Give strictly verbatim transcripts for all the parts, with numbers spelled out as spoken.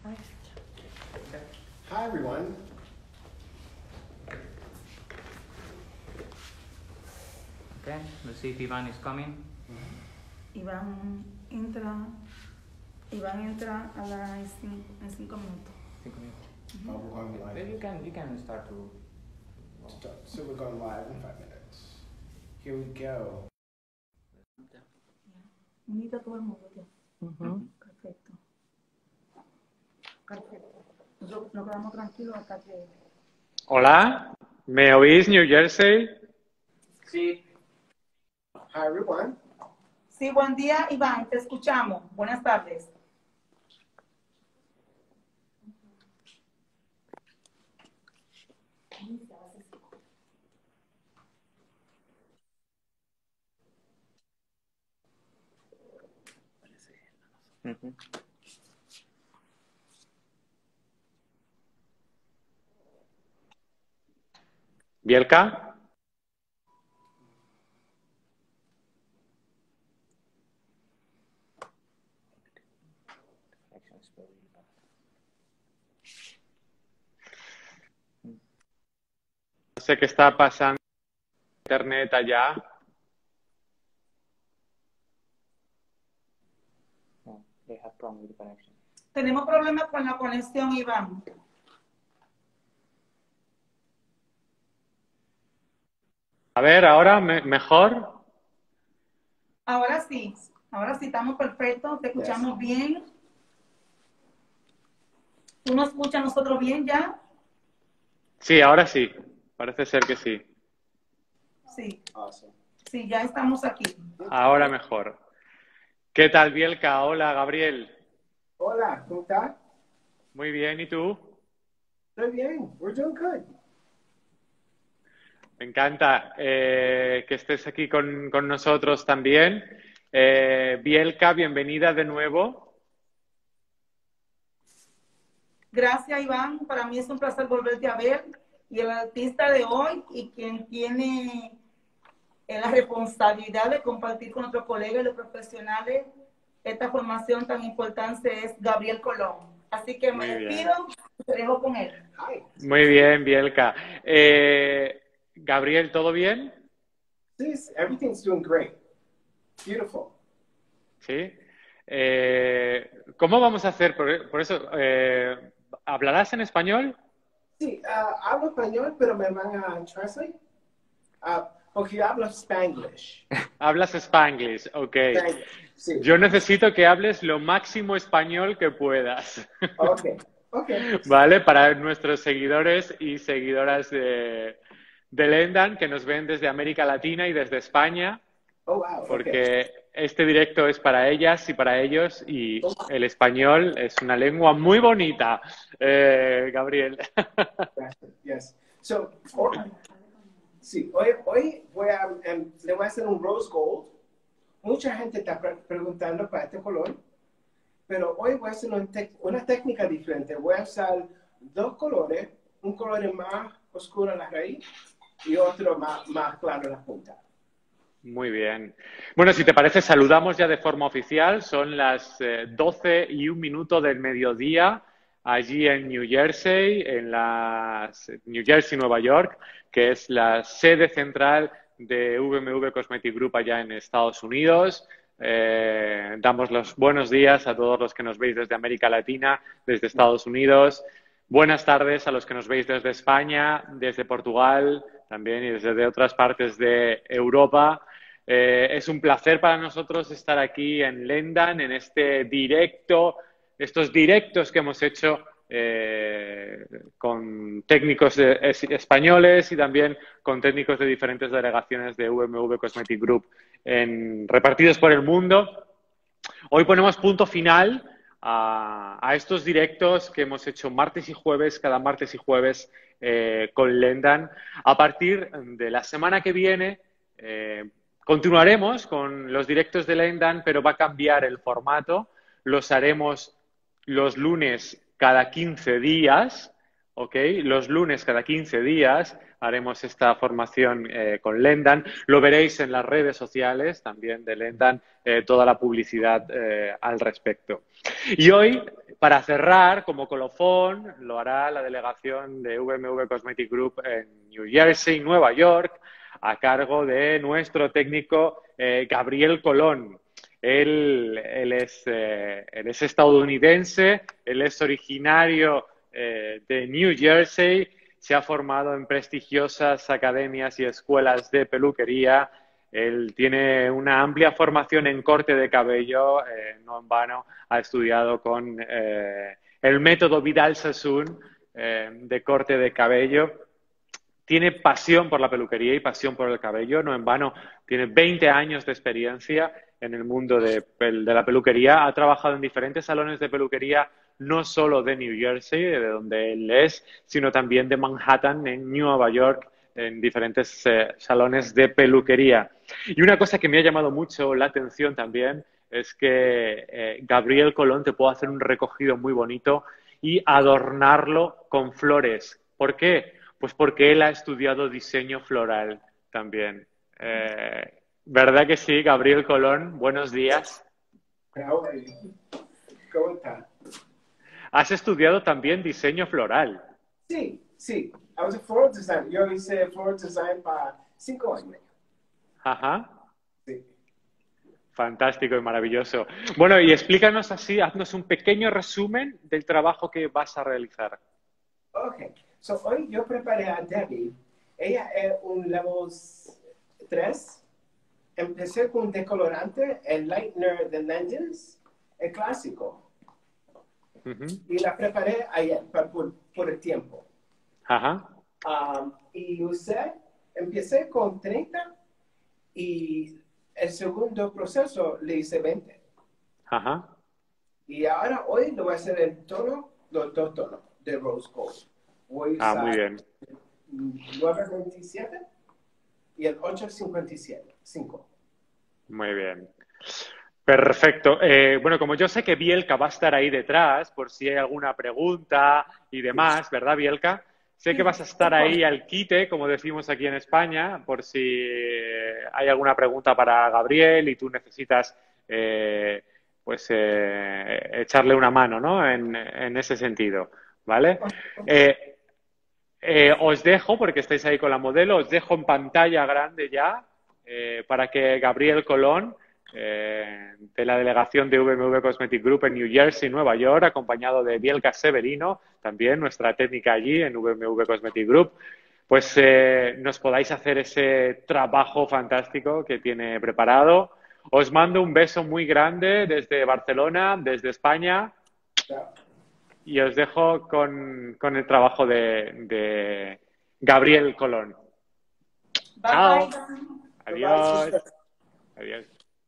Hi, everyone. Okay, let's see if Ivan is coming. Iván entra, Iván entra a las cin- en cinco minutos. Cinco minutos. Oh, we're going live. But you can you can start to. Start. So we're going live in five minutes. Here we go. Unita todo el mundo ya. Uh-huh. Perfecto. Perfecto. Nosotros nos quedamos tranquilos hasta que... Hola, ¿me oís, New Jersey? Sí. Hi, everyone. Sí, buen día, Iván, te escuchamos. Buenas tardes. Uh-huh. ¿Bielka? No sé qué está pasando en internet allá. No, they have problem with the connection. Tenemos problemas con la conexión, Iván. A ver, ahora me- mejor. Ahora sí, ahora sí estamos perfectos, te escuchamos bien. ¿Tú nos escuchas a nosotros bien ya? Sí, ahora sí. Parece ser que sí. Sí, Awesome. sí, ya estamos aquí. Ahora mejor. ¿Qué tal, Bielka? Hola, Gabriel. Hola, ¿cómo estás? Muy bien, ¿y tú? Estoy bien. We're doing good. Me encanta eh, que estés aquí con, con nosotros también. Eh, Bielka, bienvenida de nuevo. Gracias, Iván. Para mí es un placer volverte a ver. Y el artista de hoy y quien tiene eh, la responsabilidad de compartir con nuestros colegas y los profesionales esta formación tan importante es Gabriel Colón. Así que me Muy bien. despido y te dejo con él. Hi. Muy bien, Bielka. Eh, Gabriel, ¿todo bien? Sis, everything's doing great. Beautiful. Sí. Eh, ¿cómo vamos a hacer? Por, por eso, eh, ¿hablarás en español? Sí, uh, hablo español, pero me van a translate. Uh, porque yo hablo Spanglish. Hablas Spanglish, ok. Spanglish, sí. Yo necesito que hables lo máximo español que puedas. Ok, ok. ¿Vale? Para nuestros seguidores y seguidoras de, de Lendan, que nos ven desde América Latina y desde España, Oh, wow, porque okay. este directo es para ellas y para ellos, y el español es una lengua muy bonita, eh, Gabriel. Yes. So, or, sí, hoy, hoy voy a, um, le voy a hacer un rose gold. Mucha gente está pre preguntando para este color, pero hoy voy a hacer una, tec una técnica diferente. Voy a usar dos colores, un color más oscuro en la raíz y otro más, más claro en la punta. Muy bien. Bueno, si te parece, saludamos ya de forma oficial. Son las eh, doce y un minuto del mediodía allí en New Jersey, en la New Jersey, Nueva York, que es la sede central de V M V Cosmetic Group allá en Estados Unidos. Eh, damos los buenos días a todos los que nos veis desde América Latina, desde Estados Unidos. Buenas tardes a los que nos veis desde España, desde Portugal también y desde otras partes de Europa. Eh, es un placer para nosotros estar aquí en Lendan, en este directo, estos directos que hemos hecho eh, con técnicos de, es, españoles y también con técnicos de diferentes delegaciones de V M V Cosmetic Group en, repartidos por el mundo. Hoy ponemos punto final a, a estos directos que hemos hecho martes y jueves, cada martes y jueves eh, con Lendan. A partir de la semana que viene eh, continuaremos con los directos de Lendan, pero va a cambiar el formato. Los haremos los lunes cada quince días, ¿ok? Los lunes cada quince días haremos esta formación eh, con Lendan. Lo veréis en las redes sociales también de Lendan, eh, toda la publicidad eh, al respecto. Y hoy, Para cerrar, como colofón, lo hará la delegación de V M V Cosmetic Group en New Jersey, Nueva York, a cargo de nuestro técnico eh, Gabriel Colón. Él, él, es, eh, él es estadounidense, él es originario eh, de New Jersey, se ha formado en prestigiosas academias y escuelas de peluquería. Él tiene una amplia formación en corte de cabello, eh, no en vano ha estudiado con eh, el método Vidal-Sassoon eh, de corte de cabello. Tiene pasión por la peluquería y pasión por el cabello, no en vano tiene veinte años de experiencia en el mundo de, de la peluquería. Ha trabajado en diferentes salones de peluquería, no solo de New Jersey, de donde él es, sino también de Manhattan, en Nueva York, en diferentes eh, salones de peluquería. Y una cosa que me ha llamado mucho la atención también es que eh, Gabriel Colón te puede hacer un recogido muy bonito y adornarlo con flores. ¿Por qué? Pues porque él ha estudiado diseño floral también. Eh, ¿Verdad que sí, Gabriel Colón? Buenos días. ¿Cómo está? Has estudiado también diseño floral. Sí, sí. I was a floral designer. Yo hice floral design para cinco años. Ajá. Sí. Fantástico y maravilloso. Bueno, y explícanos así, haznos un pequeño resumen del trabajo que vas a realizar. Ok. So, hoy yo preparé a Debbie. Ella es un level tres. Empecé con un decolorante, el lightener de Lenders, el clásico. Uh-huh. Y la preparé ayer por, por, por el tiempo. Ajá. Um, y usé, empecé con treinta y el segundo proceso le hice veinte. Ajá. Y ahora hoy lo voy a hacer el tono, los dos tonos de Rose Gold. Voy a Ah, usar muy bien. nueve veintisiete y el ocho cincuenta y cinco. Muy bien. Perfecto. Eh, bueno, como yo sé que Bielka va a estar ahí detrás, por si hay alguna pregunta y demás, ¿verdad, Bielka? Sé que vas a estar ahí al quite, como decimos aquí en España, por si hay alguna pregunta para Gabriel y tú necesitas eh, pues eh, echarle una mano, ¿no? En, en ese sentido, ¿vale? Eh, eh, os dejo, porque estáis ahí con la modelo, os dejo en pantalla grande ya eh, para que Gabriel Colón, eh, de la delegación de V M V Cosmetic Group en New Jersey, Nueva York, acompañado de Bielka Severino, también nuestra técnica allí en V M V Cosmetic Group, pues eh, nos podáis hacer ese trabajo fantástico que tiene preparado. Os mando un beso muy grande desde Barcelona, desde España, y os dejo con, con el trabajo de, de Gabriel Colón. Bye, Chao. bye. Adiós. Adiós.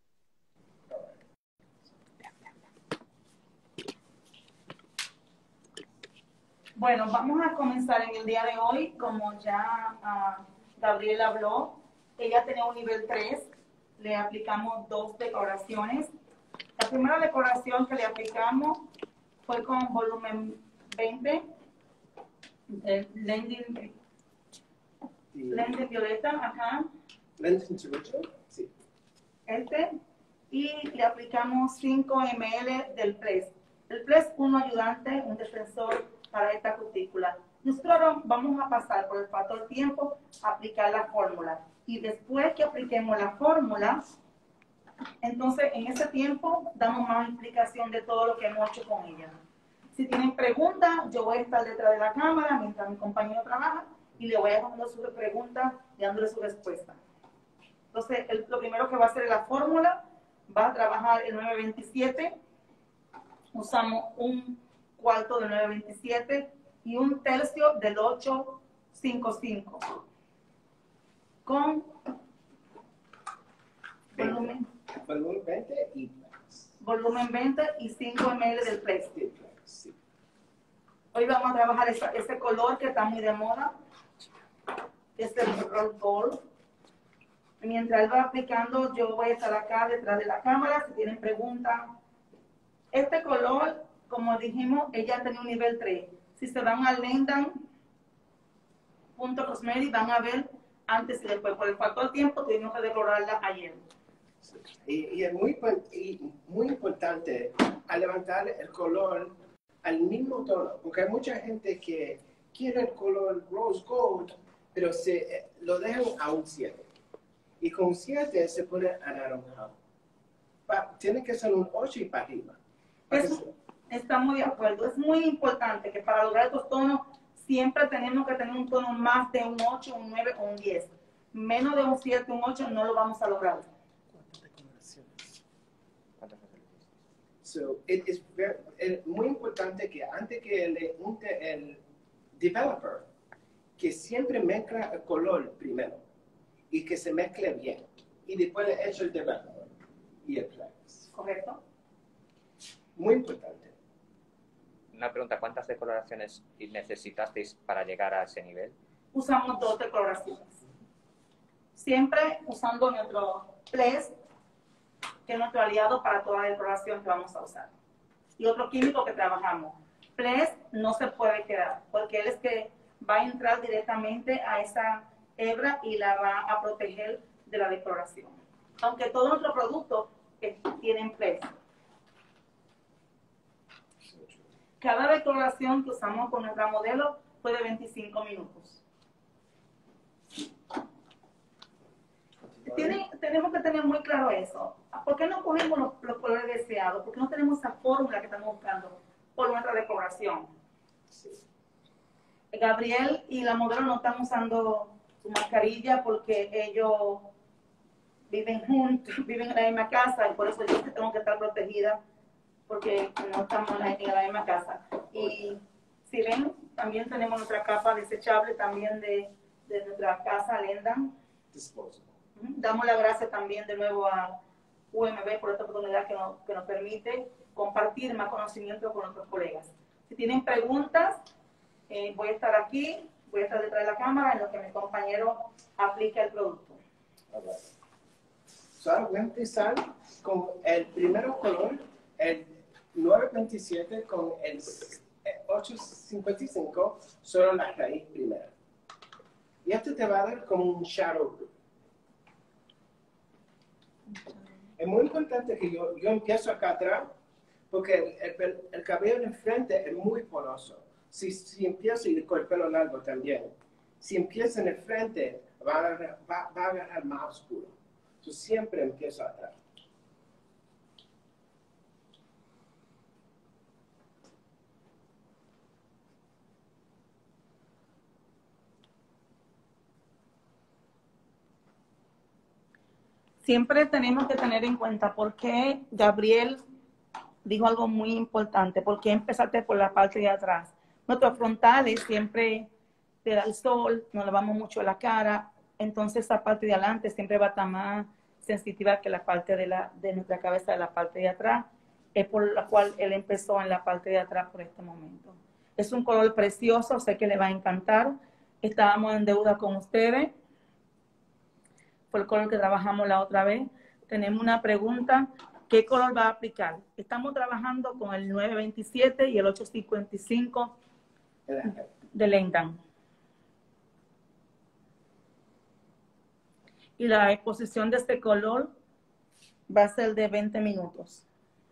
Bueno, vamos a comenzar en el día de hoy, como ya uh, Gabriel habló, ella tenía un nivel tres, le aplicamos dos decoraciones. La primera decoración que le aplicamos fue con volumen veinte, eh, Lending, Lending Violeta, acá. Lending Original, sí. Este, y le aplicamos cinco mililitros del Ples. El Ples es un ayudante, un defensor para esta cutícula. Nosotros vamos a pasar por el factor tiempo a aplicar la fórmula. Y después que apliquemos la fórmula, entonces en ese tiempo damos más explicación de todo lo que hemos hecho con ella. Si tienen preguntas, yo voy a estar detrás de la cámara mientras mi compañero trabaja y le voy a dando sus preguntas y dándole su respuesta. Entonces, el, lo primero que va a hacer es la fórmula. Va a trabajar el nueve veintisiete. Usamos un cuarto de nueve veintisiete y un tercio del ocho cincuenta y cinco. Con volumen, volumen veinte y volumen veinte y cinco mililitros del Ples. sí. Hoy vamos a trabajar esa, ese color que está muy de moda. Es el Rose Gold. Mientras él va aplicando, yo voy a estar acá detrás de la cámara. Si tienen preguntas, este color, como dijimos, ella tenía un nivel tres. Si se van al Lendan punto cosmetic, van a ver antes y después. Por el factor tiempo, tuvimos que decorarla ayer. Y, y es muy, y muy importante al levantar el color al mismo tono, porque hay mucha gente que quiere el color rose gold, pero se, eh, lo dejan a un siete. Y con siete se pone anaranjado. Pa, tiene que ser un ocho y para arriba. Para que Eso, se- estamos de acuerdo. Es muy importante que para lograr estos tonos siempre tenemos que tener un tono más de un ocho, un nueve o un diez. Menos de un siete, un ocho no lo vamos a lograr. ¿Cuántas decoraciones? ¿Cuántas veces lo hiciste? So, it is very, es muy importante que antes que le unte el developer, que siempre mezcla el color primero y que se mezcle bien. Y después le echo el developer y el flex. ¿Correcto? Muy importante. Una pregunta, ¿cuántas decoloraciones necesitasteis para llegar a ese nivel? Usamos dos decoloraciones. Siempre usando nuestro Ples, que es nuestro aliado para toda la decoloración que vamos a usar. Y otro químico que trabajamos. Ples no se puede quedar, porque él es que va a entrar directamente a esa hebra y la va a proteger de la decoloración. Aunque todos nuestros productos eh, tienen Ples. Cada decoloración que usamos con nuestra modelo fue de veinticinco minutos. Tiene, tenemos que tener muy claro eso. ¿Por qué no cogemos los, los colores deseados? ¿Por qué no tenemos esa fórmula que estamos buscando por nuestra decoración? Gabriel y la modelo no están usando su mascarilla porque ellos viven juntos, viven en la misma casa, y por eso yo tengo que estar protegida porque no estamos en la, en la misma casa. Y si ven, también tenemos nuestra capa desechable también de, de nuestra casa Lendan. Disposable. Damos las gracias también de nuevo a U M B por esta oportunidad que nos, que nos permite compartir más conocimiento con nuestros colegas. Si tienen preguntas, eh, voy a estar aquí, voy a estar detrás de la cámara en lo que mi compañero aplica el producto. All right. So, ahora voy a empezar con el primer color, el nueve veintisiete con el ocho cincuenta y cinco, solo la raíz primera. Y esto te va a dar como un shadow group. Es muy importante que yo, yo empiezo acá atrás, porque el, el, el cabello de frente es muy poroso. Si, si empiezo, y con el pelo largo también, si empiezo en el frente, va a, va, va a agarrar más oscuro. Yo siempre empiezo atrás. Siempre tenemos que tener en cuenta por qué Gabriel dijo algo muy importante, por qué empezaste por la parte de atrás. Nuestros frontales siempre te da el sol, nos lavamos mucho la cara, entonces esa parte de adelante siempre va a estar más sensitiva que la parte de, la, de nuestra cabeza de la parte de atrás, es por la cual él empezó en la parte de atrás por este momento. Es un color precioso, sé que le va a encantar. Estábamos en deuda con ustedes. Fue el color que trabajamos la otra vez. Tenemos una pregunta, ¿qué color va a aplicar? Estamos trabajando con el nueve veintisiete y el ocho cincuenta y cinco de Lendan. Y la exposición de este color va a ser de veinte minutos.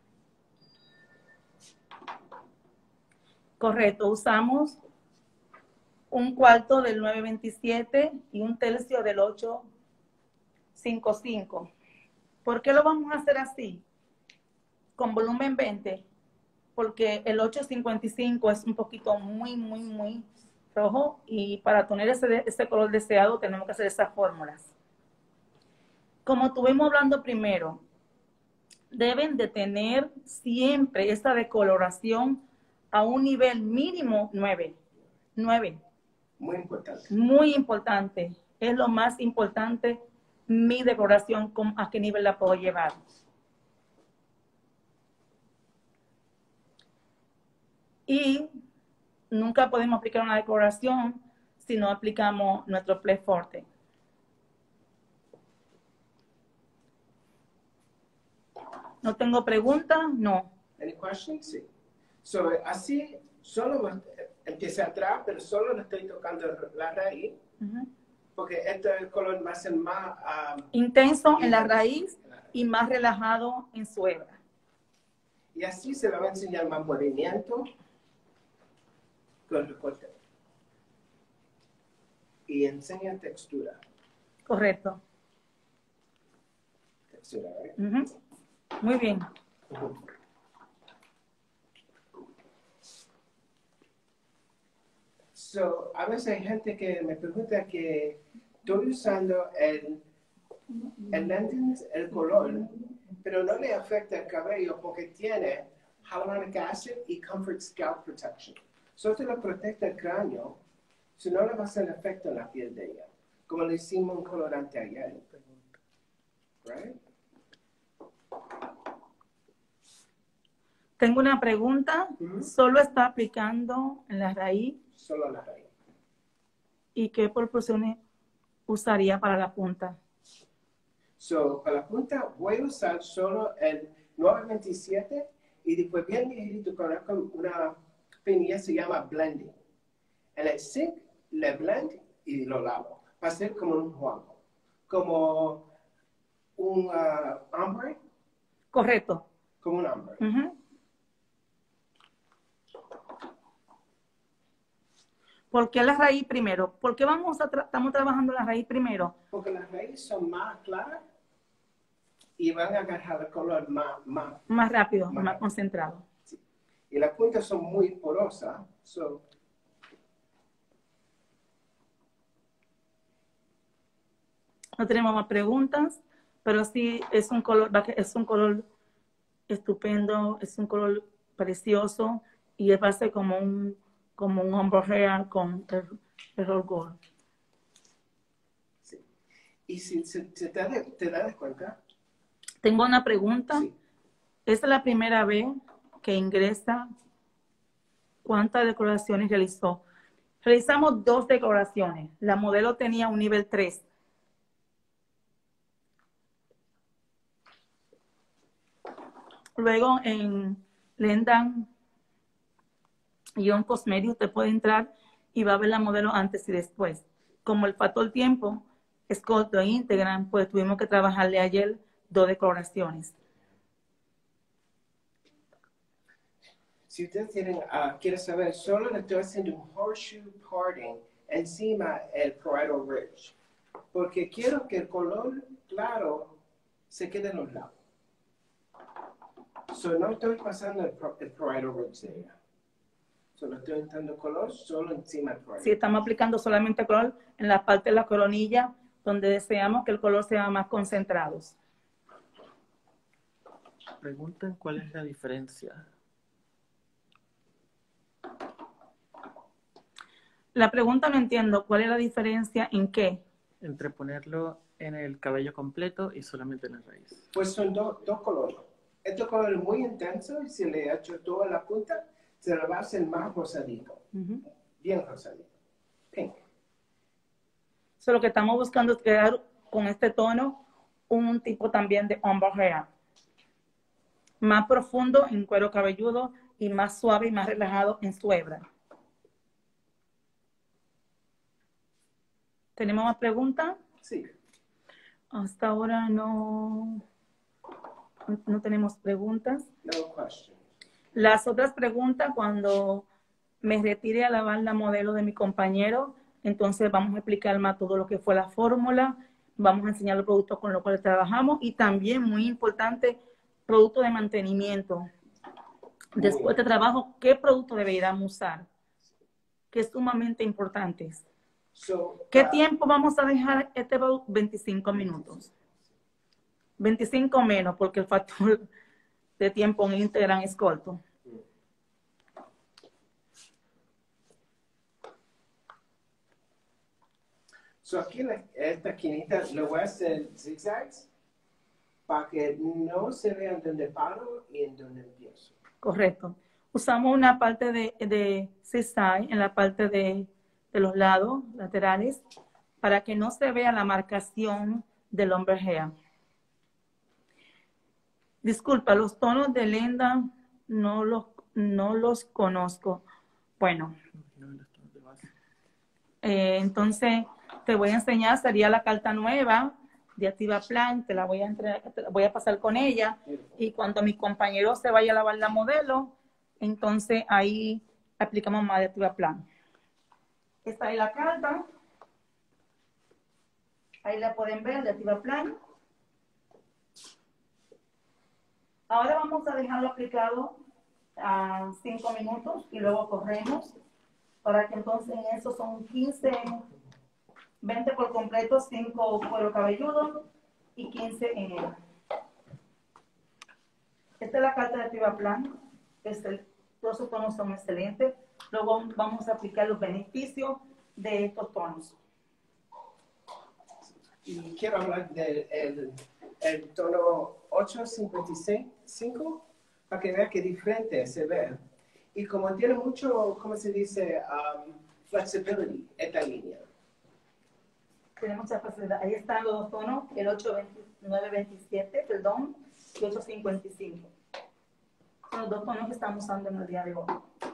Correcto, usamos un cuarto del nueve veintisiete y un tercio del ocho cincuenta y cinco. ¿Por qué lo vamos a hacer así? Con volumen veinte, porque el ocho cincuenta y cinco es un poquito muy, muy, muy rojo y para tener ese, ese color deseado tenemos que hacer esas fórmulas. Como estuvimos hablando primero, deben de tener siempre esta decoloración a un nivel mínimo nueve. nueve. Muy importante. Muy importante. Es lo más importante. Mi decoración, ¿a qué nivel la puedo llevar? Y nunca podemos aplicar una decoración si no aplicamos nuestro Ples Forte. ¿No tengo preguntas? No. Any questions? Sí. So, así, solo empecé atrás, pero solo le estoy tocando la raíz, Uh-huh. porque este es el color más, más um, Intenso en la raíz y más relajado en su hebra. y así se le va a enseñar más movimiento con recorte. Y enseña textura. Correcto. Textura, ¿eh? Ujú. Muy bien. Uh-huh. So, a veces hay gente que me pregunta que estoy usando el, el lens, el color, pero no le afecta el cabello porque tiene hyaluronic acid y comfort scalp protection. Solo te lo protege el cráneo, si no le va a hacer efecto en la piel de ella, como le hicimos un colorante ayer. Right? Tengo una pregunta. Ujú. ¿Solo está aplicando en la raíz? Solo la raíz. ¿Y qué proporciones usaría para la punta? So, para la punta voy a usar solo el nueve veintisiete y después bien ligerito con una pinilla se llama blending. En el zinc le blend y lo lavo. Va a ser como un juego. Como un uh, ombre. Correcto. Como un hombre. Ujú. ¿Por qué la raíz primero? ¿Por qué vamos a tra- estamos trabajando la raíz primero? Porque las raíces son más claras y van a agarrar el color más, más. Más rápido, Más más, rápido. concentrado. Sí. Y las puntas son muy porosas. So, No tenemos más preguntas, pero sí es un color, va que- es un color estupendo, es un color precioso y es base como un como un ombre hair con el, el roll gold. sí. Y si se, se te, da, te das cuenta, Tengo una pregunta. sí. Esta es la primera vez que ingresa. ¿Cuántas decoraciones realizó? Realizamos dos decoraciones. La modelo tenía un nivel tres. Luego en Lendan y un Cosmetic usted puede entrar y va a ver la modelo antes y después. Como el factor tiempo es corto e íntegra, pues tuvimos que trabajarle ayer dos decoraciones. Si ustedes tienen, uh, quieren saber, solo le estoy haciendo un horseshoe parting encima el parietal ridge. Porque quiero que el color claro se quede en los lados. So, no estoy pasando el, el parietal ridge de ella. Solo estoy entrando color solo encima del parietal. Si estamos aplicando solamente color en la parte de la coronilla, donde deseamos que el color sea más concentrado. Preguntan cuál es la diferencia. La pregunta no entiendo, ¿cuál es la diferencia en qué? Entre ponerlo en el cabello completo y solamente en la raíz. Pues son do, dos colores. Este color es muy intenso y si le he hecho toda la punta, se le va a hacer más rosadito. Uh-huh. Bien rosadito. Pink. So, lo que estamos buscando es crear con este tono un tipo también de ombre hair. Más profundo en cuero cabelludo y más suave y más relajado en su hebra. ¿Tenemos más preguntas? Sí. Hasta ahora no, no tenemos preguntas. No question. Las otras preguntas, cuando me retire a lavar la modelo de mi compañero, entonces vamos a explicar más todo lo que fue la fórmula, vamos a enseñar los productos con los cuales trabajamos y también, muy importante, producto de mantenimiento. Después de trabajo, ¿qué producto deberíamos usar? Que es sumamente importante. So, ¿Qué uh, tiempo vamos a dejar este producto? veinticinco minutos. veinticinco menos, porque el factor de tiempo en Instagram es corto. So aquí la, esta esquinita le voy a hacer zigzags para que no se vean donde paro y en donde empiezo. Correcto. Usamos una parte de, de zigzag en la parte de, de los lados laterales para que no se vea la marcación del ombre hair. Disculpa, los tonos de Lenda no los, no los conozco. Bueno, eh, entonces te voy a enseñar, sería la carta nueva de Activa Plan, te la voy a, entre, te la voy a pasar con ella y cuando mi compañero se vaya a lavar la modelo, entonces ahí aplicamos más de Activa Plan. Esta es la carta. Ahí la pueden ver, de Activa Plan. Ahora vamos a dejarlo aplicado a cinco minutos y luego corremos para que entonces en eso son quince, veinte por completo, cinco cuero cabelludo y quince en él. Esta es la carta de Activa Plan. Este, todos los tonos son excelentes. Luego vamos a aplicar los beneficios de estos tonos. Y quiero hablar del el, el tono ocho cincuenta y cinco para que vean qué diferente se ve. Y como tiene mucho, ¿cómo se dice? Um, flexibility, esta línea. Tiene mucha facilidad. Ahí están los dos tonos, el ocho nueve veintisiete, perdón, y ocho cincuenta y cinco. Son los dos tonos que estamos usando en el día de hoy.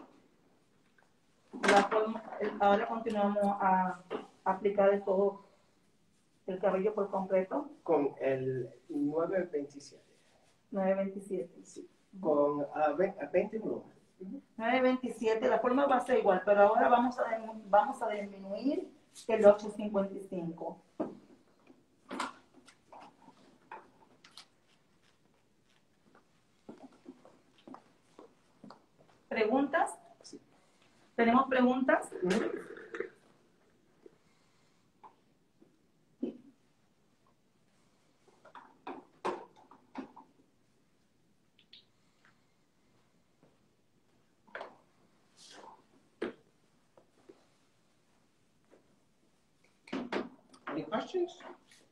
La forma, ahora continuamos a aplicar el todo el cabello por completo. Con el nueve veintisiete. nueve veintisiete. Sí. Con uh, veinte volumen. nueve veintisiete, la forma va a ser igual, pero ahora vamos a, vamos a disminuir el ocho cincuenta y cinco. ¿Preguntas? Sí. ¿Tenemos preguntas? ¿Mm? Any questions?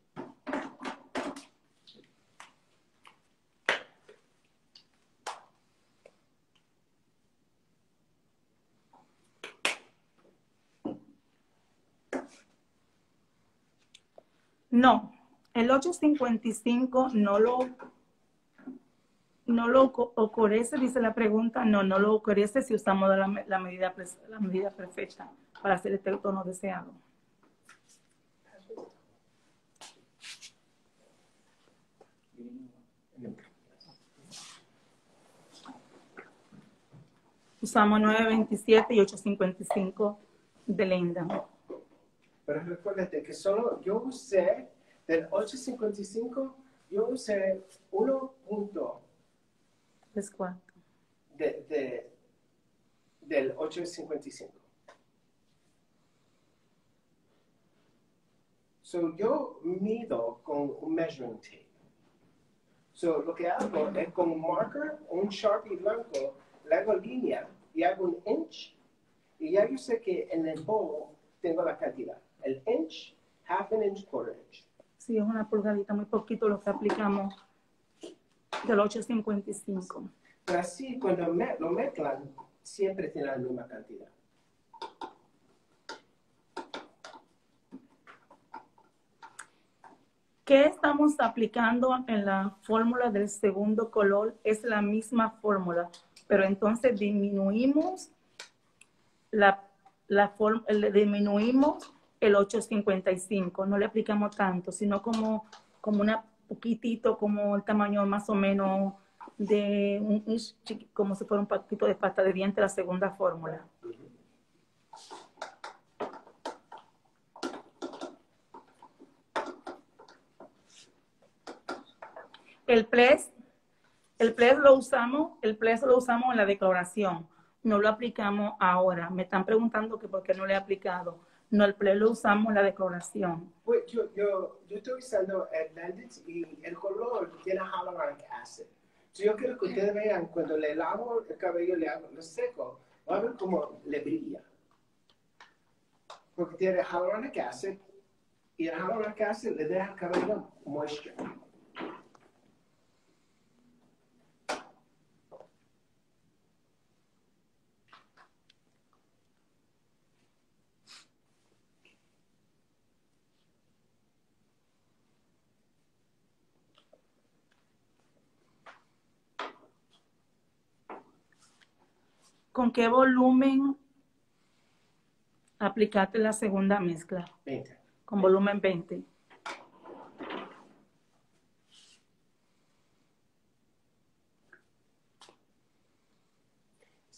No, el ocho cincuenta y cinco no lo, no lo ocurre, dice la pregunta. No, no lo ocurre si usamos la, la, medida, la medida perfecta para hacer este tono deseado. Usamos nueve veintisiete y ocho cincuenta y cinco de Linda. Pero recuérdate que solo yo usé del ocho cincuenta y cinco, yo usé uno punto Es cuatro. De, de, del ocho cincuenta y cinco. So, yo mido con un measuring tape. So, lo que hago es con un marker, un Sharpie blanco, le hago línea y hago un inch, y ya yo sé que en el bowl tengo la cantidad. El inch, half an inch, quarter inch. Sí, es una pulgadita, muy poquito lo que aplicamos del ocho cincuenta y cinco. Pero así, cuando me, lo mezclan, siempre tiene la misma cantidad. ¿Qué estamos aplicando en la fórmula del segundo color? Es la misma fórmula, pero entonces disminuimos la, la form, le disminuimos el ocho cincuenta y cinco. No le aplicamos tanto, sino como, como una poquitito, como el tamaño más o menos de un, un como si fuera un poquito de pasta de diente, la segunda fórmula. El ples, el ples lo usamos, el ples lo usamos en la decoloración, no lo aplicamos ahora. Me están preguntando que por qué no le he aplicado. No, el ples lo usamos en la decoloración. Pues yo, yo, yo estoy usando Atlantis y el color tiene hyaluronic acid. So yo quiero que ustedes vean, cuando le lavo el cabello, le hago lo seco, va a ver cómo le brilla. Porque tiene hyaluronic acid y el hyaluronic acid le deja el cabello moisture. ¿Con qué volumen aplicaste la segunda mezcla? veinte. Con volumen veinte.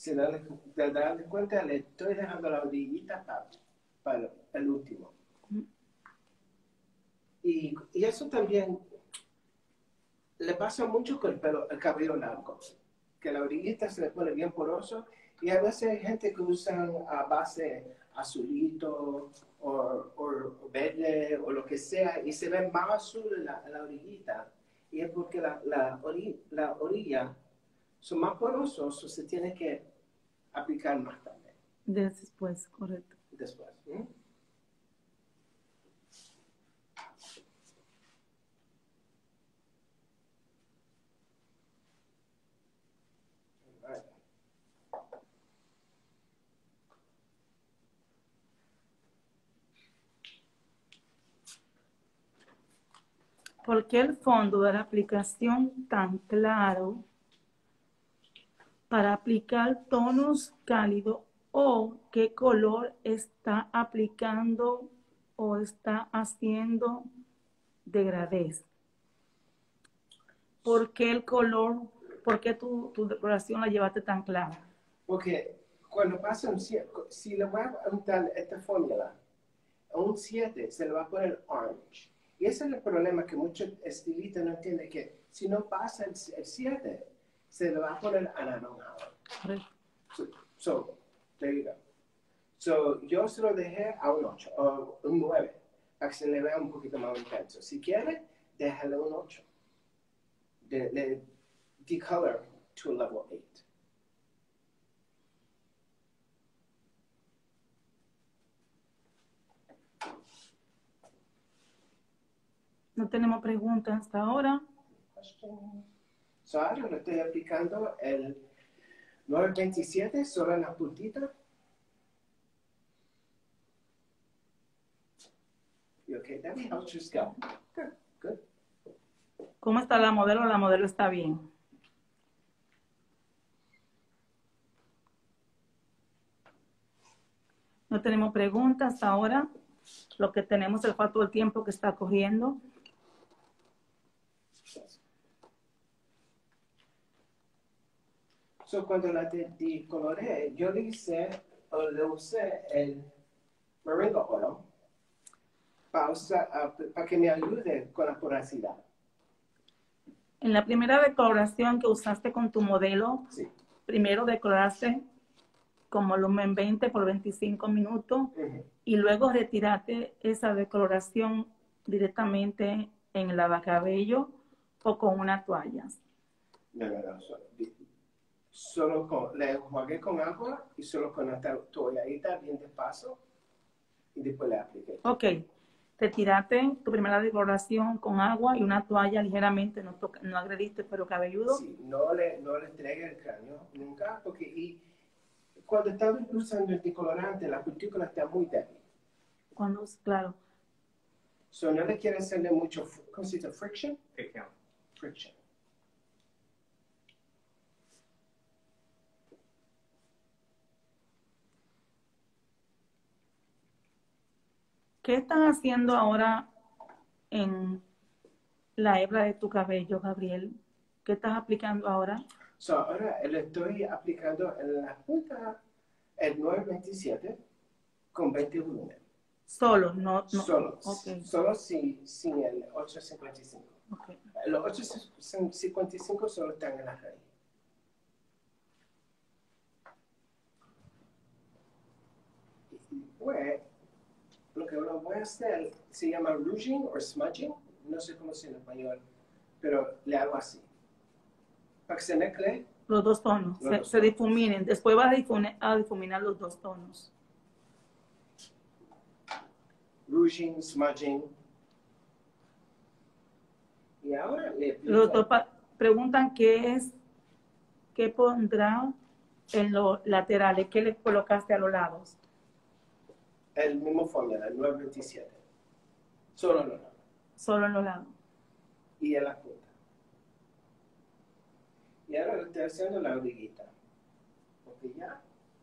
si no le, te das cuenta, le estoy dejando la orillita para, para el último. Y, y eso también le pasa mucho con el, pelo, el cabello largo, que la orillita se le pone bien poroso, y a veces hay gente que usan a base azulito o, o verde o lo que sea, y se ve más azul la, la orillita, y es porque la, la, ori, la orilla son más porosos, o se tiene que aplicar más tarde. Después, correcto. Después. ¿eh? ¿Por qué el fondo de la aplicación tan claro para aplicar tonos cálidos, o qué color está aplicando o está haciendo degradés? ¿Por qué el color, por qué tu, tu decoración la llevaste tan clara? Porque cuando pasa un siete, si le voy a untar esta fórmula a un siete, se le va a poner orange. Y ese es el problema que muchos estilistas no entienden, que si no pasa el siete, se le va a poner anaranjado. So, so, there you go. So, yo se lo dejé a un ocho, o un nueve, para que se le vea un poquito más intenso. Si quiere, déjale un ocho. De, de decolor to a level eight. No tenemos preguntas hasta ahora. So, ahora lo estoy aplicando el nueve veintisiete solo en la puntita. You okay, Debbie? How's your scalp? Good, good. ¿Cómo está la modelo? La modelo está bien. No tenemos preguntas hasta ahora. Lo que tenemos es el factor del tiempo que está corriendo. So, cuando la decoloré, yo le hice, o le usé el moringa oil para, usar, uh, para que me ayude con la porosidad. En la primera decoloración que usaste con tu modelo, Sí. primero decoloraste con volumen veinte por veinticinco minutos, Uh-huh. y luego retiraste esa decoloración directamente en el lavacabello o con una toalla. No, no, no. So, solo con, le enjuagué con agua y solo con esta toallita bien despacio y después le apliqué. Ok, retiraste tu primera decoloración con agua y una toalla ligeramente, no, toca, no agrediste pero cabelludo. Sí, no le, no le entregue el cráneo nunca, porque y cuando estaba usando el decolorante, la cutícula está muy débil. Cuando, claro. So, no le quiere hacerle mucho, ¿cómo se dice? Friction? Fricción. Friction. ¿Qué estás haciendo ahora en la hebra de tu cabello, Gabriel? ¿Qué estás aplicando ahora? So, ahora le estoy aplicando en la punta el nueve veintisiete con veinte volúmenes. Solo, no, no. Solo, Okay. solo sin, sin el ocho cincuenta y cinco. Okay. Los ocho cincuenta y cinco solo están en la raíz. Y pues, lo que lo voy a hacer se llama rouging o smudging, no sé cómo se dice en español, pero le hago así. Para que se mezcle. Los dos tonos, Los se, dos se tonos. difuminen. Después vas a difuminar, a difuminar los dos tonos. Rouging, smudging. Y ahora le aplico- Los dos pa- preguntan qué es, qué pondrá en los laterales, qué le colocaste a los lados. el mismo fórmula, el nueve veintisiete. Solo en los lados. Solo en los lados. Y en la punta. Y ahora le estoy haciendo la orillita. Porque ya.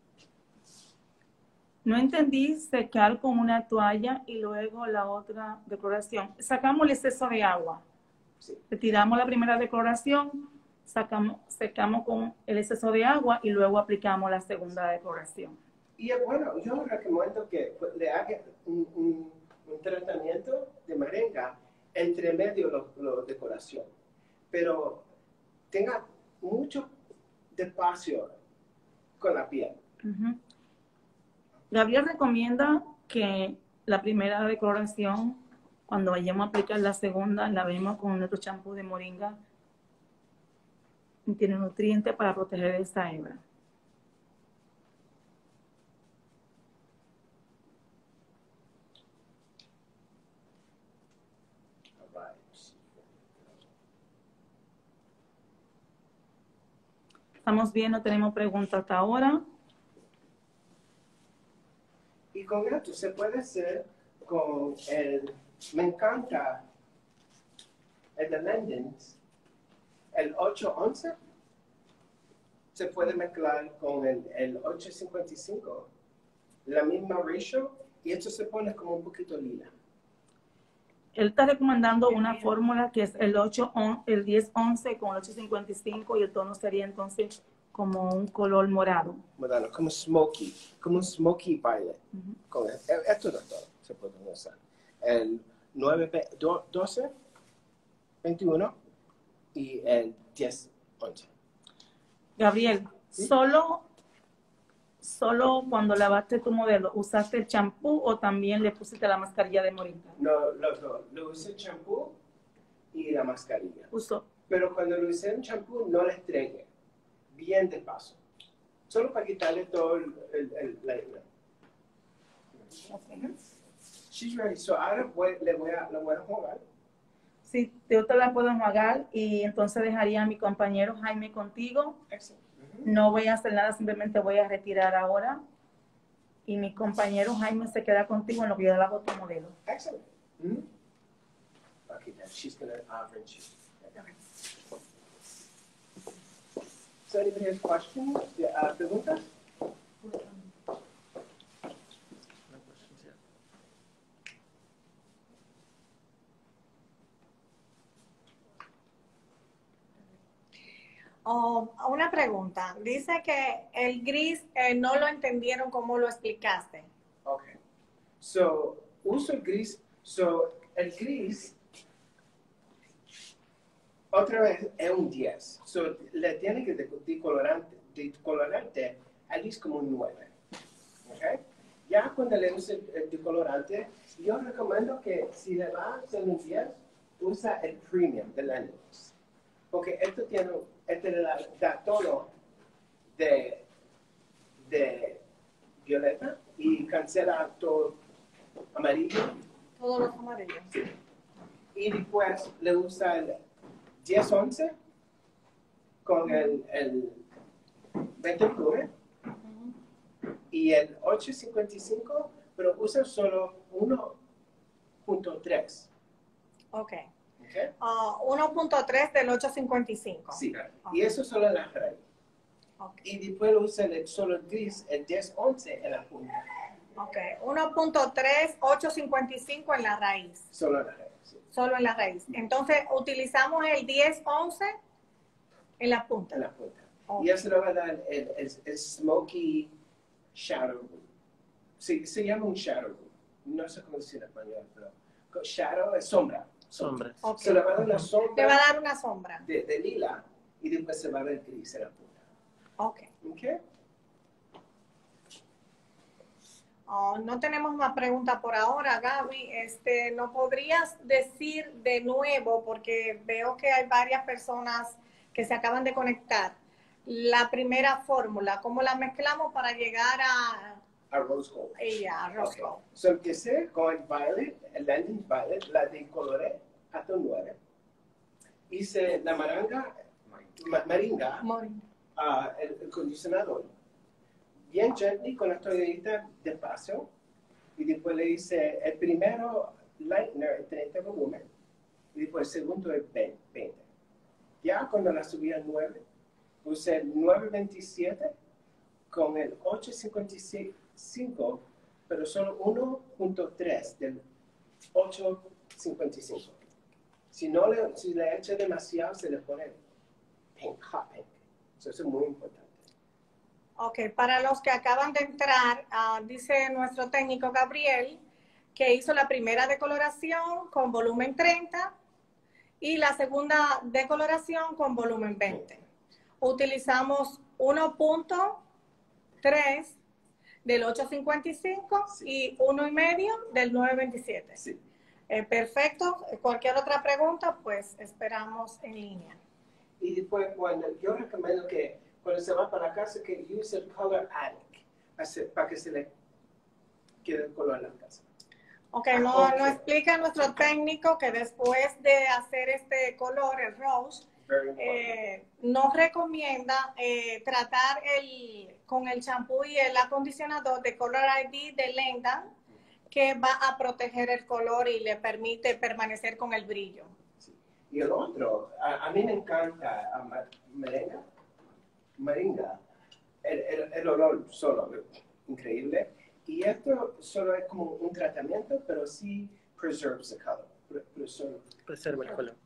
No entendí secar con una toalla y luego la otra decoloración. Sacamos el exceso de agua. Sí. Retiramos la primera decoloración, sacamos, secamos con el exceso de agua y luego aplicamos la segunda decoloración. Y es bueno, yo recomiendo que le haga un, un, un tratamiento de moringa entre medio de la decoración, pero tenga mucho despacio con la piel. Uh-huh. Gabriel recomienda que la primera decoloración, cuando vayamos a aplicar la segunda, la vemos con nuestro champú de moringa. Tiene nutrientes para proteger esta hebra. Estamos bien, no tenemos preguntas hasta ahora. Y con esto se puede hacer con el, me encanta el de Lendens, el ocho once, se puede mezclar con el, el ocho cincuenta y cinco, la misma ratio, y esto se pone como un poquito lila. Él está recomendando una fórmula que es el, ocho, el diez once con el ocho cincuenta y cinco y el tono sería entonces como un color morado. Morado, como smoky, como un smoky violet. Uh-huh. Con el, esto no es todo, se puede usar. El nueve, doce, veintiuno y el diez once. Gabriel, ¿sí? solo, solo cuando lavaste tu modelo, ¿usaste el champú o también le pusiste la mascarilla de moringa? No, los dos. Le usé el champú y la mascarilla. Usó. Pero cuando le usé el champú, no le estregué. Bien de paso. Solo para quitarle todo el, el, el la hebra. Okay. She's ready. So ahora voy, le voy a, le voy a jugar. Sí, yo te la puedo enjuagar y entonces dejaría a mi compañero Jaime contigo. Uh-huh. No voy a hacer nada, simplemente voy a retirar ahora. Y mi compañero Jaime se queda contigo en lo que yo le hago tu modelo. Excellent. Mm-hmm. Okay, now she's going to average. Okay. So anybody has questions? Uh, preguntas? Oh, una pregunta. Dice que el gris eh, no lo entendieron como lo explicaste. Okay. So, uso el gris. So, el gris, otra vez, es un diez. So, le tiene que decolorante, decolorante at least como un nueve. Okay? Ya cuando le use el, el decolorante, yo recomiendo que si le va a hacer un diez, usa el premium de Lendens. Porque esto tiene, este le da, da tono de, de violeta y cancela todo amarillo. Todos los amarillos. Sí. Y después le usa el diez once con el, el veinte plume y el ocho cincuenta y cinco, pero usa solo uno punto tres. Ok. Okay. Uh, uno punto tres del ocho cincuenta y cinco. Sí, okay. Y eso solo en la raíz. Okay. Y después usa el, solo el gris, el diez once en la punta. Ok, uno punto tres, ocho cincuenta y cinco en la raíz. Solo en la raíz, sí. Solo en la raíz. Entonces, utilizamos el diez once en la punta. En la punta. Okay. Y eso le va a dar el, el, el smoky shadow. Sí, se llama un shadow. No sé cómo decir en español, pero shadow es sombra. Sombra. Okay. Se le va a dar una sombra. Le va a dar una sombra. De, de lila y después se va a ver gris en la punta. Ok. Okay. Oh, no tenemos más preguntas por ahora, Gaby. Este, ¿no podrías decir de nuevo, porque veo que hay varias personas que se acaban de conectar, la primera fórmula, cómo la mezclamos para llegar a... A rose gold. Ella, a rose Okay. gold. So empecé con el violet, el Lendens violet, la decoloré hasta nueve. Hice la maranga, ma, maringa, Moringa. uh, el, el condicionador, bien gently con la toallita despacio. Y después le hice el primero lightener, el treinta volumen, y después el segundo el veinte. Ya cuando la subí al nueve, usé el nueve veintisiete con el ocho cincuenta y cinco, pero solo uno punto tres del ocho cincuenta y cinco. Si no le, si le eché demasiado, se le pone pink, hot pink. So, eso es muy importante. Ok, para los que acaban de entrar, uh, dice nuestro técnico Gabriel que hizo la primera decoloración con volumen treinta y la segunda decoloración con volumen veinte. Utilizamos uno punto tres del ocho cincuenta y cinco sí. y uno y medio del nueve veintisiete. Sí. Eh, perfecto. Cualquier otra pregunta, pues esperamos en línea. Y después, cuando yo recomiendo que cuando se va para la casa, que use el color addict para que se le quede el color en la casa. Ok, no, okay. no explica nuestro técnico que después de hacer este color, el rose, eh, nos recomienda eh, tratar el, con el champú y el acondicionador de Color I D de Lendan, que va a proteger el color y le permite permanecer con el brillo. Sí. Y el otro, a, a mí me encanta a merenga, moringa, el, el, el olor solo, increíble. Y esto solo es como un tratamiento, pero sí preserves the color. Preserva el color.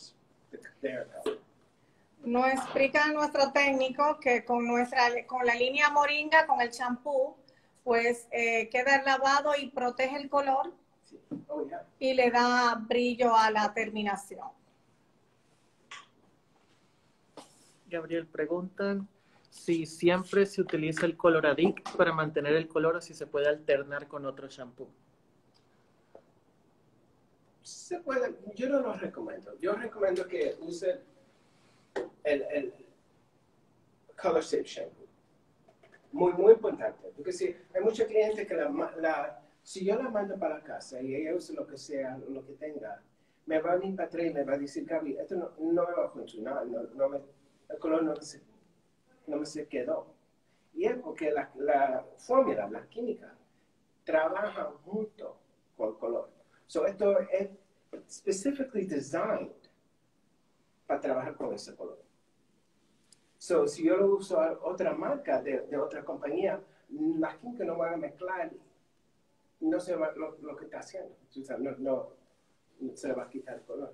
Nos explica nuestro técnico que con, nuestra, con la línea moringa, con el champú, pues eh, queda el lavado y protege el color sí. oh, yeah. y le da brillo a la terminación. Gabriel, preguntan si siempre se utiliza el Color Addict para mantener el color o si se puede alternar con otro shampoo. Se puede, yo no lo recomiendo. Yo recomiendo que use el, el Color Safe Shampoo. Muy, muy importante. Porque si hay muchos clientes que la, la, si yo la mando para la casa y ella usa lo que sea, lo que tenga, me va a venir para atrás y me va a decir, Gaby, esto no, no me va a funcionar. No, no me, el color no se, no me se quedó. Y es porque la, la fórmula, la química, trabajan junto con el color. So, esto es specifically designed para trabajar con ese color. So, si yo lo uso a otra marca de, de otra compañía, la química no va a mezclar, no se va lo, lo que está haciendo. O sea, no, no, no se le va a quitar el color.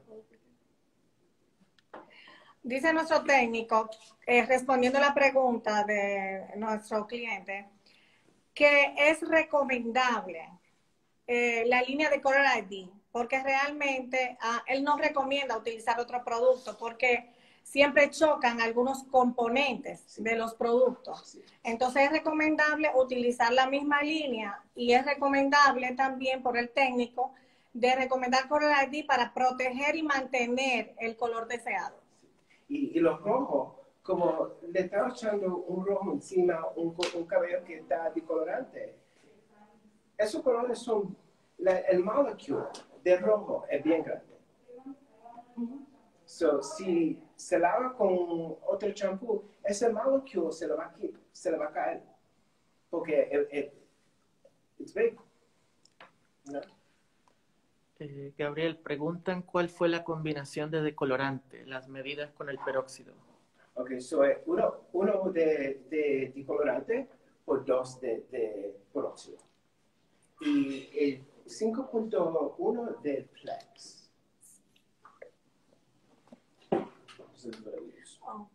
Dice nuestro técnico, eh, respondiendo a la pregunta de nuestro cliente, que es recomendable eh, la línea de Color I D, porque realmente ah, él no recomienda utilizar otro producto, porque siempre chocan algunos componentes sí. de los productos. Sí. Entonces es recomendable utilizar la misma línea y es recomendable también por el técnico de recomendar Color I D para proteger y mantener el color deseado. Y, y los rojos, como le está echando un rojo encima, un, un cabello que está decolorante, esos colores son, la, el molecule de rojo es bien grande. Uh-huh. So, si se lava con otro champú, ese molecule se le va a, se le va a caer, porque it, it, it's big. ¿No? Eh, Gabriel, preguntan cuál fue la combinación de decolorante, las medidas con el peróxido. Ok, so eh, uno, uno de, de decolorante por dos de, de peróxido. Y el cinco punto uno de Plex. Oh.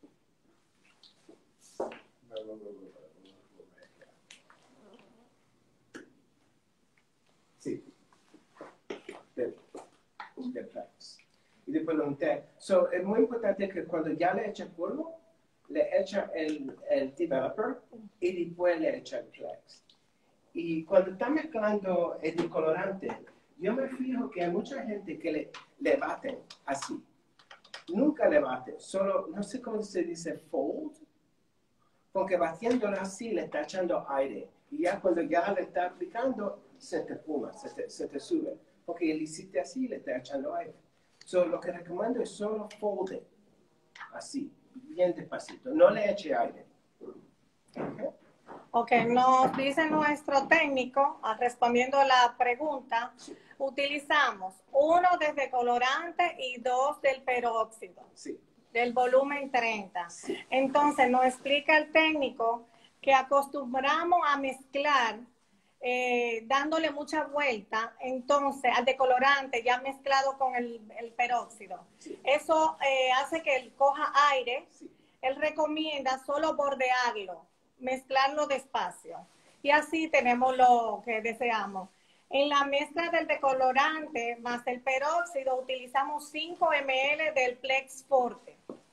Sí. De, de Plex. Y después lo unté. So, es muy importante que cuando ya le echa polvo, le echa el, el developer y después le echa el Plex. Y cuando está mezclando el decolorante, yo me fijo que hay mucha gente que le, le baten así. Nunca le bate, solo, no sé cómo se dice, fold, porque batiéndolo así le está echando aire. Y ya cuando ya le está aplicando, se te fuma, se te, se te sube. Porque le hiciste así, le está echando aire. So, lo que recomiendo es solo fold it, así, bien despacito. No le eche aire. ¿Okay? Ok, nos dice nuestro técnico, respondiendo a la pregunta, utilizamos uno de decolorante y dos del peróxido, sí. del volumen treinta. Sí. Entonces, nos explica el técnico que acostumbramos a mezclar eh, dándole mucha vuelta, entonces al decolorante ya mezclado con el, el peróxido. Sí. Eso eh, hace que él coja aire. Sí. Él recomienda solo bordearlo, mezclarlo despacio. Y así tenemos lo que deseamos. En la mezcla del decolorante más el peróxido utilizamos cinco mililitros del Plex Forte.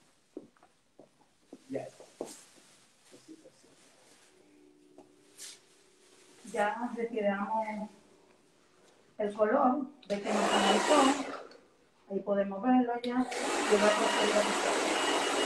Yes. Ya retiramos el color de que nos analizó. Ahí podemos verlo ya. Y va a proceder.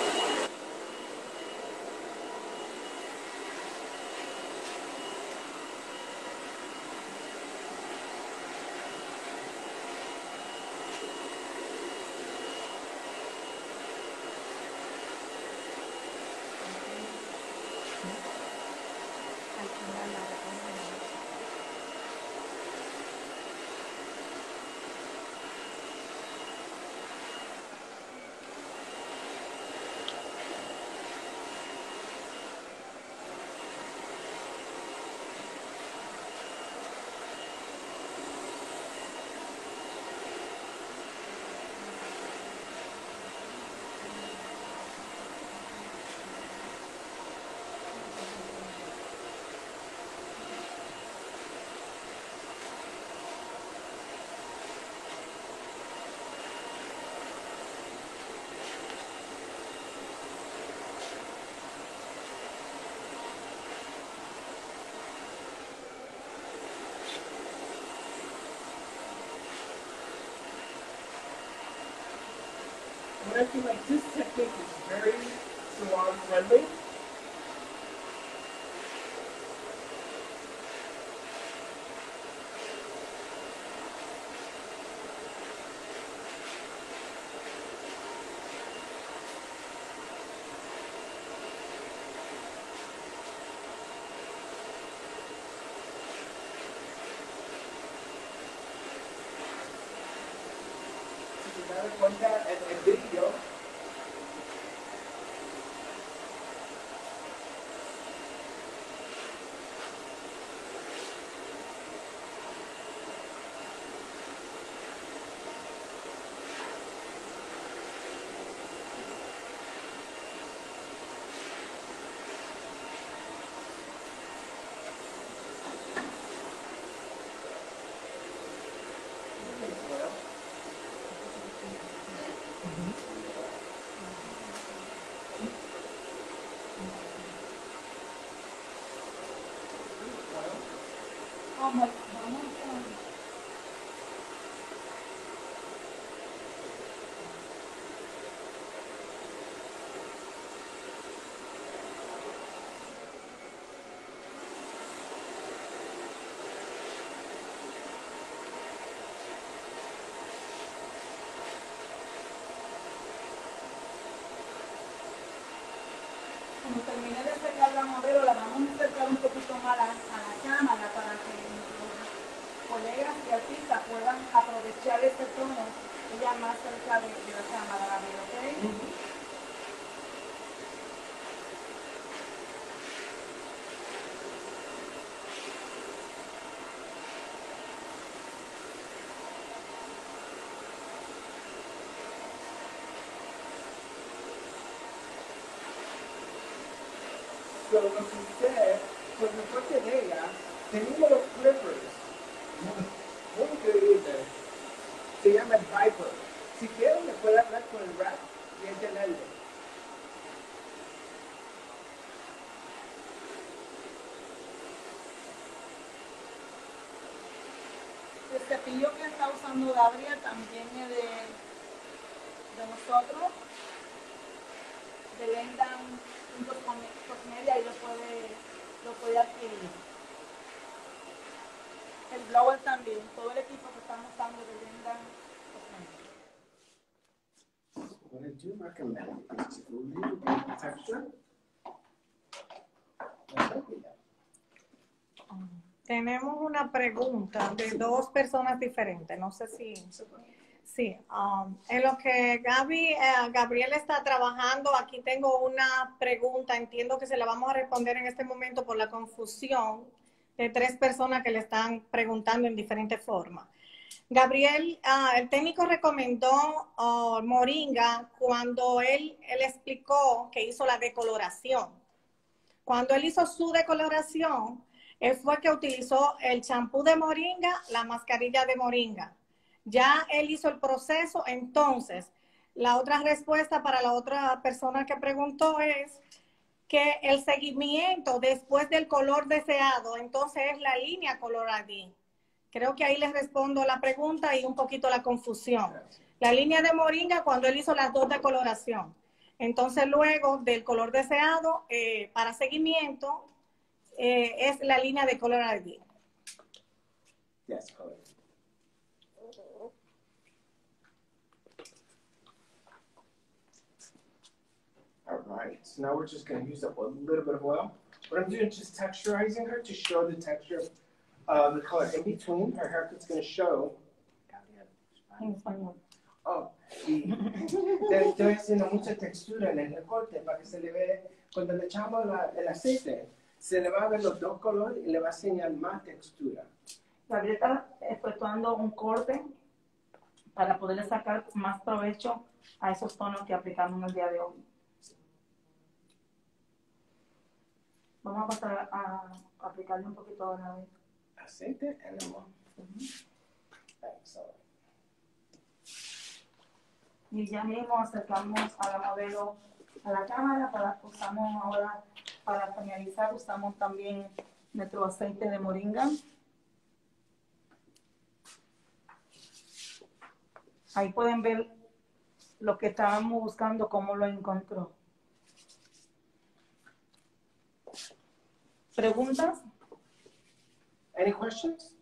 What I feel like this technique is very salon friendly. Si te das cuenta en el vídeo, Vamos, vamos a... Cuando termine de secar la modelo, la vamos a acercar un poquito más a la, a la cámara para que nuestros colegas y artistas puedan aprovechar este tono ya más cerca de, de la cámara, Gabriel, ¿ok? Uh-huh. So, lo que sucede, pues después de ella, tenemos los flippers. Muy increíble. Se llama el Viper. Si quieren, me puede hablar con el rap y entenderlo. El cepillo que está usando Gabriel también es de, de nosotros, de Lendan Cosmedia, y lo puede, lo puede adquirir. El blower también, todo el equipo que estamos usando de Lendan Cosmedia. What I do recommend is to go a little bit texture. Tenemos una pregunta de dos personas diferentes. No sé si... Sí, um, en lo que Gaby, eh, Gabriel está trabajando, aquí tengo una pregunta, entiendo que se la vamos a responder en este momento por la confusión de tres personas que le están preguntando en diferentes formas. Gabriel, uh, el técnico recomendó uh, moringa cuando él, él explicó que hizo la decoloración. Cuando él hizo su decoloración, él fue que utilizó el champú de moringa, la mascarilla de moringa. Ya él hizo el proceso, entonces, la otra respuesta para la otra persona que preguntó es que el seguimiento después del color deseado, entonces es la línea Coloradín. Creo que ahí les respondo la pregunta y un poquito la confusión. La línea de moringa cuando él hizo las dos de coloración. Entonces luego del color deseado, eh, para seguimiento, eh, es la línea de Coloradín. Yes, correct. All right, so now we're just going to use up a little bit of oil. What I'm doing is just texturizing her to show the texture of the color in between. Her haircut's going to show. En español. Oh, y le estoy haciendo mucha textura en el recorte para que se le vea, cuando le echamos la, el aceite, se le va a ver los dos colores y le va a enseñar más textura. Gabriel está efectuando un corte para poderle sacar más provecho a esos tonos que aplicamos en el día de hoy. Vamos a pasar a, a aplicarle un poquito de una vez. Aceite and limón. Excellent. Y ya mismo acercamos a la modelo a la cámara. Para, usamos ahora, para finalizar, usamos también nuestro aceite de moringa. Ahí pueden ver lo que estábamos buscando, cómo lo encontró. ¿Preguntas? Any questions?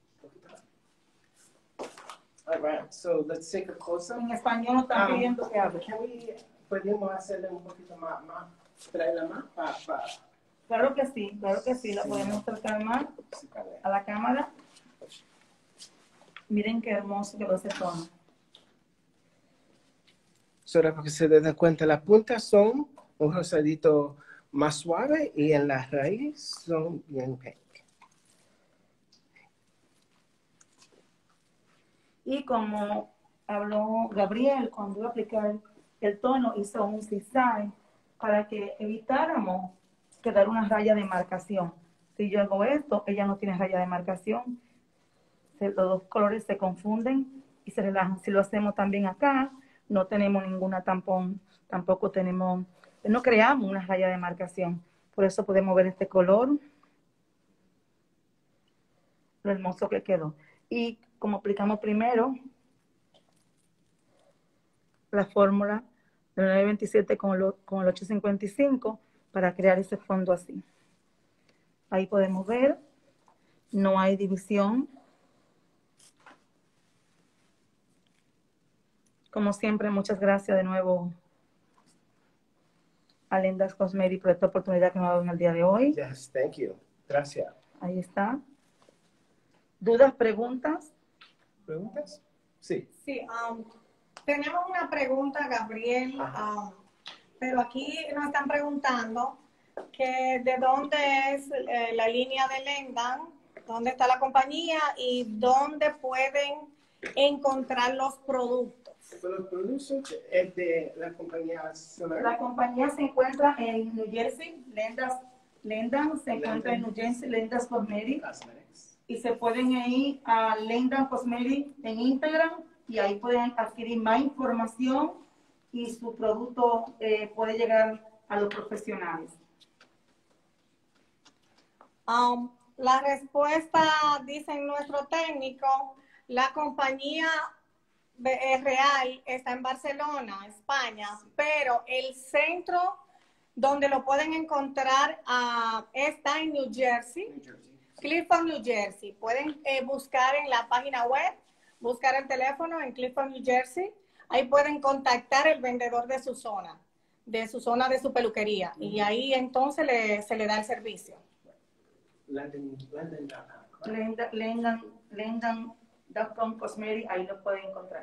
All right, so let's take a close-up. En español no están Um, pidiendo que hable. Can we, podemos hacerle un poquito más, más, traerla más para, para, Claro que sí, claro que sí, la Sí. podemos acercar más sí, para ver. a la cámara. Miren qué hermoso quedó ese tono. Solo para que se den cuenta, las puntas son un rosadito más suave y en las raíces son bien pink. Y como habló Gabriel, cuando iba a aplicar el tono, hizo un zigzag para que evitáramos quedar una raya de marcación. Si yo hago esto, ella no tiene raya de marcación. Se- Los dos colores se confunden y se relajan. Si lo hacemos también acá, no tenemos ninguna tampón, tampoco tenemos, no creamos una raya de marcación. Por eso podemos ver este color, lo hermoso que quedó. Y como aplicamos primero la fórmula del nueve veintisiete con, lo, con el ocho cincuenta y cinco para crear ese fondo así. Ahí podemos ver, no hay división. Como siempre, muchas gracias de nuevo a Lendas Cosmetics por esta oportunidad que nos ha dado en el día de hoy. Yes, thank you. Gracias. Ahí está. ¿Dudas, preguntas? ¿Preguntas? Sí. Sí, um, tenemos una pregunta, Gabriel, Ajá. um, pero aquí nos están preguntando que de dónde es eh, la línea de Lendan, dónde está la compañía y dónde pueden encontrar los productos. Pero el producto es de la compañía Solar. La compañía se encuentra en New Jersey, Lendas, Lendan se encuentra en New Jersey, Lendas Cosmetics, Cosmetics. y se pueden ir a Lendan Cosmetics en Instagram y ahí pueden adquirir más información y su producto eh, puede llegar a los profesionales. Um, la respuesta, dice nuestro técnico, la compañía de- es real está en Barcelona, España, pero el centro donde lo pueden encontrar ah, está en New Jersey, New Jersey. Clifton, New Jersey. Pueden eh, buscar en la página web, buscar el teléfono en Clifton, New Jersey. Ahí pueden contactar el vendedor de su zona, de su zona de su peluquería. Y ahí entonces le- se le da el servicio. London, London punto com. Lendan, Lendan, Lendan punto com Cosmetics, ahí lo pueden encontrar.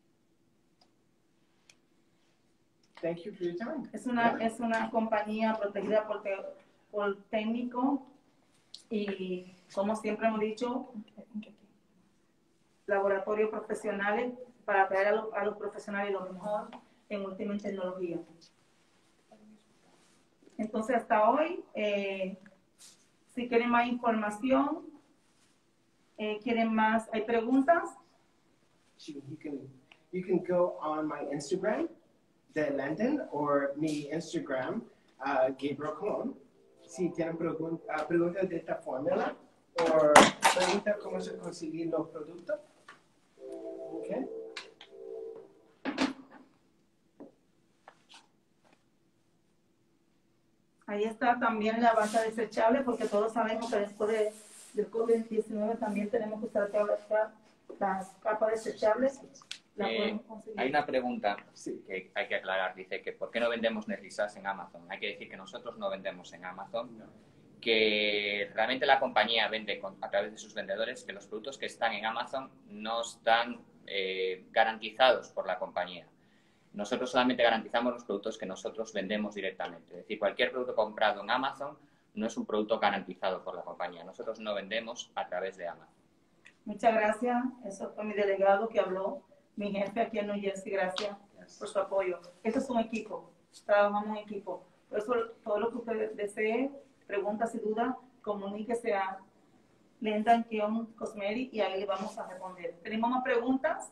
Thank you for your time. Es una, es una compañía protegida por, te- por técnico y como siempre hemos dicho, laboratorios profesionales para atraer a los, a los profesionales lo mejor en última tecnología. Entonces, hasta hoy, eh, si quieren más información, eh, quieren más, ¿hay preguntas? You can, you can go on my Instagram, de London, or mi Instagram, uh, Gabriel Colon. Si tienen pregun uh, preguntas de esta fórmula, o preguntas cómo se consiguen los productos. Okay. Ahí está también la banda desechable, porque todos sabemos que después de, del COVID diecinueve también tenemos que usar las capas desechables. La Eh, hay una pregunta que hay que aclarar. Dice que ¿por qué no vendemos Netrisas en Amazon? Hay que decir que nosotros no vendemos en Amazon, que realmente la compañía vende con, a través de sus vendedores, que los productos que están en Amazon no están eh, garantizados por la compañía. Nosotros solamente garantizamos los productos que nosotros vendemos directamente. Es decir, cualquier producto comprado en Amazon no es un producto garantizado por la compañía. Nosotros no vendemos a través de Amazon. Muchas gracias. Eso fue mi delegado que habló, mi jefe aquí en New Jersey. Gracias por su apoyo. Esto es un equipo. Trabajamos en equipo. Por eso, todo lo que usted desee, preguntas y dudas, comuníquese a Linda Cosmetics y ahí le vamos a responder. ¿Tenemos más preguntas?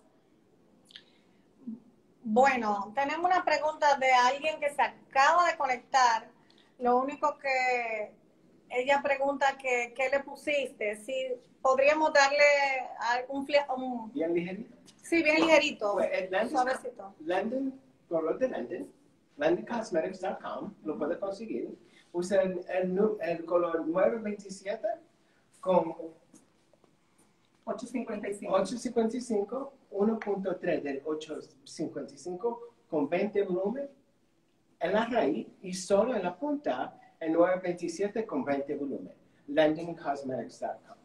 Bueno, tenemos una pregunta de alguien que se acaba de conectar. Lo único que ella pregunta que qué le pusiste, si podríamos darle algún un, bien ligerito. Sí, bien ligerito. Pues, el London, suavecito. London, color de London, london cosmetics punto com, lo puede conseguir. Usa el, el, el color nueve veintisiete con ocho cincuenta y cinco. ocho cincuenta y cinco, uno punto tres del ocho cincuenta y cinco con veinte volumen en la raíz y solo en la punta el nueve veintisiete con veinte volumen. london cosmetics punto com.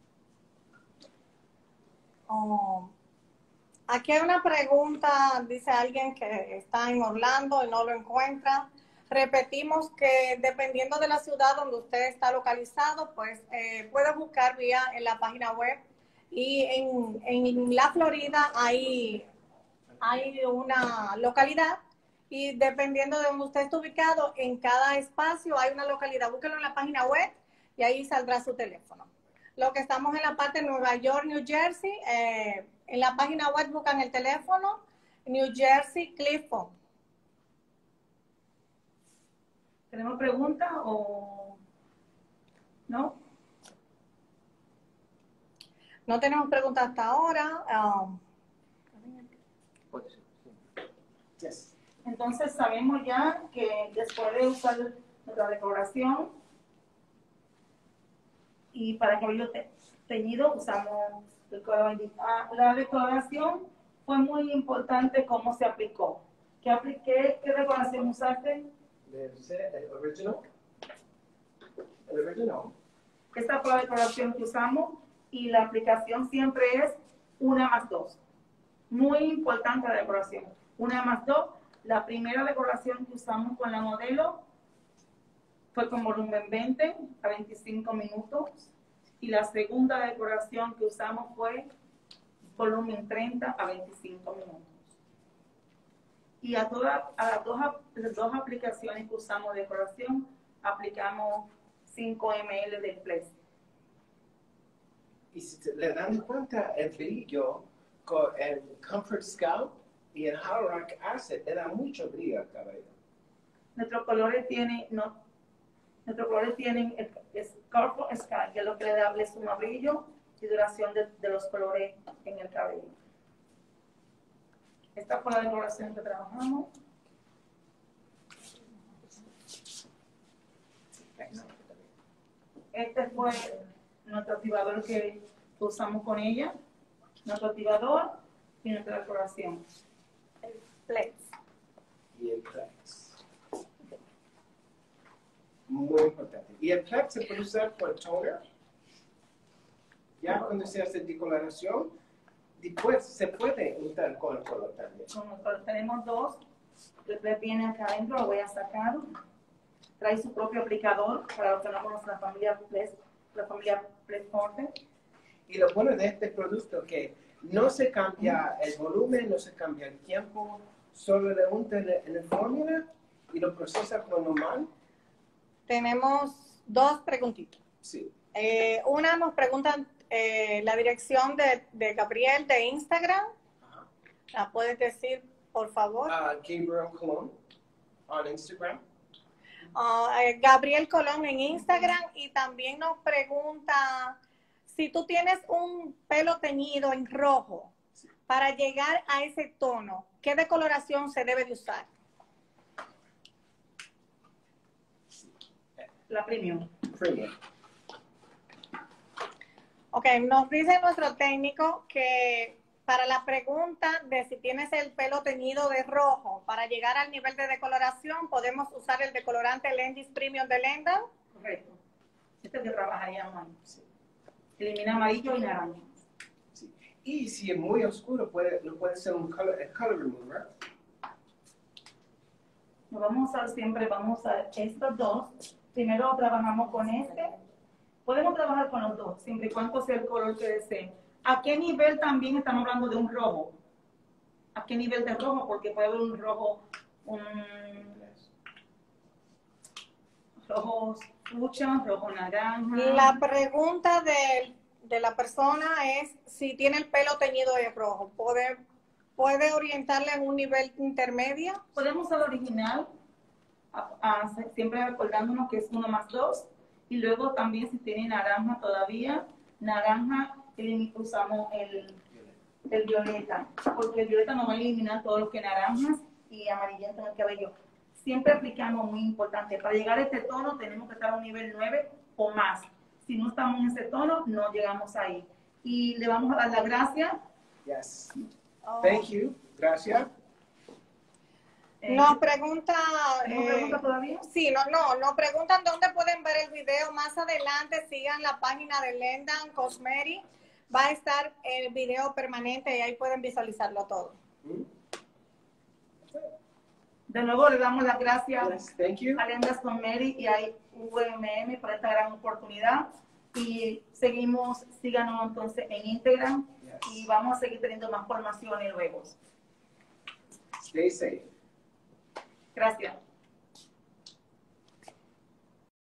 Oh, aquí hay una pregunta, dice alguien que está en Orlando y no lo encuentra. Repetimos que dependiendo de la ciudad donde usted está localizado, pues eh, puede buscar vía en la página web. Y en, en la Florida hay, hay una localidad y dependiendo de donde usted esté ubicado, en cada espacio hay una localidad. Búsquelo en la página web y ahí saldrá su teléfono. Los que estamos en la parte de Nueva York, New Jersey, eh, en la página web buscan el teléfono New Jersey Clifton. ¿Tenemos preguntas o no? No tenemos preguntas hasta ahora. Um, Puede ser, sí. Yes. Entonces sabemos ya que después de usar nuestra decoración y para cabello te teñido usamos el color. La decoración fue muy importante cómo se aplicó. ¿Qué, apliqué, qué decoración usaste? El original. El original. Esta fue la decoración que usamos y la aplicación siempre es una más dos. Muy importante la decoración. Una más dos. La primera decoración que usamos con la modelo fue con volumen veinte a veinticinco minutos. Y la segunda decoración que usamos fue volumen treinta a veinticinco minutos. Y a, toda, a las, dos, las dos aplicaciones que usamos de decoración, aplicamos cinco mililitros de Ples. Y si le dan cuenta, el brillo con el Comfort Scout y el Hyaluronic Acid le da mucho brillo al cabello. Nuestros colores tienen, no, nuestros colores tienen el, es Colorful Sky, que es lo que le da le suma brillo y duración de, de los colores en el cabello. Esta fue la decoración que trabajamos. Este fue nuestro activador que usamos con ella, nuestro activador y nuestra decoración. el Flex. Y el Plex. Muy importante. Y el Plex se puede usar por toner. Ya cuando se hace decoloración, después se puede untar con el color también. Con el color. Tenemos dos. El Plex viene acá adentro, lo voy a sacar. Trae su propio aplicador. Para los que no conocen la familia Plex, la familia Responde. Y lo bueno de este producto es que no se cambia el volumen, no se cambia el tiempo, solo le unta en el, en el fórmula y lo procesa como normal. Tenemos dos preguntitas. Sí. Eh, una nos preguntan eh, la dirección de, de Gabriel de Instagram. Ajá. ¿La puedes decir, por favor? Uh, Gabriel Colón on Instagram. Uh, eh, Gabriel Colón en Instagram, y también nos pregunta si tú tienes un pelo teñido en rojo, para llegar a ese tono, ¿qué decoloración se debe de usar? La premium. Premium. Ok, nos dice nuestro técnico que para la pregunta de si tienes el pelo teñido de rojo, para llegar al nivel de decoloración, podemos usar el decolorante Lendis Premium de Lenda. Correcto. Este que trabajaríamos ahí. Sí. Elimina amarillo y naranja. Sí. Y si es muy oscuro, puede, lo puede ser un color, el color remover. Nos vamos a usar siempre, vamos a usar estos dos. Primero trabajamos con este. Podemos trabajar con los dos, siempre y cuando sea el color que deseen. ¿A qué nivel también estamos hablando de un rojo? ¿A qué nivel de rojo? Porque puede haber un rojo, un rojo fucsia, rojo naranja. La pregunta de, de la persona es si tiene el pelo teñido de rojo. ¿Puede, puede orientarle en un nivel intermedio? Podemos usar el original, a, a, siempre recordándonos que es uno más dos. Y luego también si tiene naranja todavía, naranja, usamos el, el violeta, porque el violeta nos va a eliminar todo lo que naranjas y amarillento en el cabello. Siempre aplicamos, muy importante, para llegar a este tono tenemos que estar a un nivel nueve o más. Si no estamos en ese tono, no llegamos ahí. Y le vamos a dar las gracias. Yes. Oh. Thank you. Gracias. Eh, Nos pregunta... ¿No eh, pregunta todavía? Sí, no, no, nos preguntan dónde pueden ver el video. Más adelante sigan la página de Lendan Cosmetics. Va a estar el video permanente y ahí pueden visualizarlo todo. De nuevo le damos las gracias Yes, thank you. a Lendan Cosmetics y a V M M por esta gran oportunidad. Y seguimos, síganos entonces en Instagram Yes. y vamos a seguir teniendo más formaciones luego. Stay safe. Gracias.